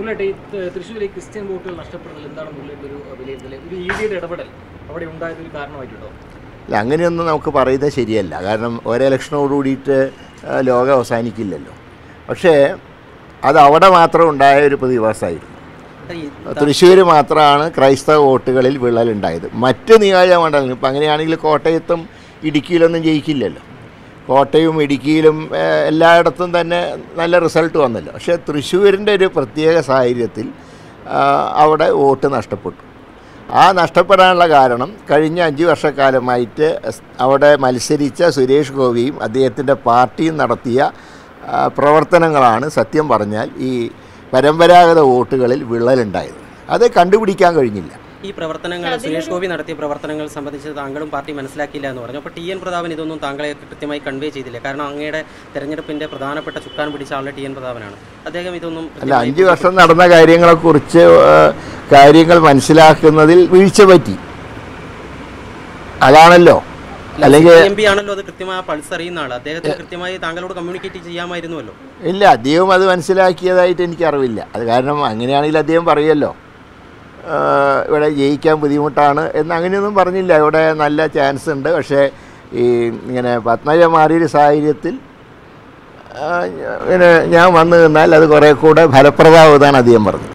തൃശ്ശൂരിലെ ക്രിസ്ത്യൻ വോട്ടുകൾ നഷ്ടപ്പെടുന്നത് എന്താണെന്നുള്ള ഒരു വിലയിരുത്തൽ ഒരു ഇഡിയുടെ ഇടപെടൽ അവിടെ ഉണ്ടായതൊരു കാരണമായിട്ടുണ്ടോ? അല്ല, അങ്ങനെയൊന്നും നമുക്ക് പറയുന്നത് ശരിയല്ല. കാരണം ഒരെലക്ഷനോട് കൂടിയിട്ട് ലോകം അവസാനിക്കില്ലല്ലോ. പക്ഷേ അത് അവിടെ മാത്രം ഉണ്ടായ ഒരു പ്രതിഭാസമായിരുന്നു. തൃശ്ശൂർ മാത്രമാണ് ക്രൈസ്തവ വോട്ടുകളിൽ വിള്ളലുണ്ടായത്. മറ്റ് നിയോജകമണ്ഡലങ്ങൾ ഇപ്പം അങ്ങനെയാണെങ്കിൽ കോട്ടയത്തും ഇടുക്കിയിലൊന്നും ജയിക്കില്ലല്ലോ. കോട്ടയം ഇടുക്കിയിലും എല്ലായിടത്തും തന്നെ നല്ല റിസൾട്ട് വന്നല്ലോ. പക്ഷേ തൃശ്ശൂരിൻ്റെ ഒരു പ്രത്യേക സാഹചര്യത്തിൽ അവിടെ വോട്ട് നഷ്ടപ്പെട്ടു. ആ നഷ്ടപ്പെടാനുള്ള കാരണം കഴിഞ്ഞ 5 വർഷക്കാലമായിട്ട് അവിടെ മത്സരിച്ച സുരേഷ് ഗോപിയും അദ്ദേഹത്തിൻ്റെ പാർട്ടിയും നടത്തിയ പ്രവർത്തനങ്ങളാണ് സത്യം പറഞ്ഞാൽ ഈ പരമ്പരാഗത വോട്ടുകളിൽ വിള്ളലുണ്ടായത്. അത് കണ്ടുപിടിക്കാൻ കഴിഞ്ഞില്ല. ഈ പ്രവർത്തനങ്ങൾ സുരേഷ് ഗോപി നടത്തിയ പ്രവർത്തനങ്ങൾ സംബന്ധിച്ച് താങ്കളും പാർട്ടി മനസ്സിലാക്കിയില്ല എന്ന് പറഞ്ഞു. അപ്പോൾ TN പ്രതാപൻ ഇതൊന്നും താങ്കളെ കൃത്യമായി കൺവേ ചെയ്തില്ല. കാരണം അങ്ങയുടെ തെരഞ്ഞെടുപ്പിൻ്റെ പ്രധാനപ്പെട്ട ചുക്കാൻ പിടിച്ച ആളുടെ TN പ്രതാപനാണ്. അദ്ദേഹം ഇതൊന്നും അല്ല, 5 വർഷം നടന്ന കാര്യങ്ങളെക്കുറിച്ച് കാര്യങ്ങൾ മനസ്സിലാക്കുന്നതിൽ വീഴ്ച പറ്റി. അതാണല്ലോ. അല്ലെങ്കിൽ MP ആണല്ലോ അത് കൃത്യമായ പൾസ് അറിയുന്ന ആൾ. അദ്ദേഹത്തിന് കൃത്യമായി താങ്കളോട് കമ്മ്യൂണിക്കേറ്റ് ചെയ്യാമായിരുന്നുവല്ലോ. ഇല്ല, അദ്ദേഹം അത് മനസ്സിലാക്കിയതായിട്ട് എനിക്കറിവില്ല. അത് കാരണം അങ്ങനെയാണെങ്കിൽ അദ്ദേഹം പറയുമല്ലോ ഇവിടെ ജയിക്കാൻ ബുദ്ധിമുട്ടാണ് എന്ന്. അങ്ങനെയൊന്നും പറഞ്ഞില്ല. ഇവിടെ നല്ല ചാൻസ് ഉണ്ട്. പക്ഷേ ഈ ഇങ്ങനെ പത്മജ മാറിയൊരു സാഹചര്യത്തിൽ ഇങ്ങനെ ഞാൻ വന്നു നിന്നാൽ അത് കുറേ കൂടെ ഫലപ്രദമാവുന്നതാണ് അദ്ദേഹം പറഞ്ഞത്.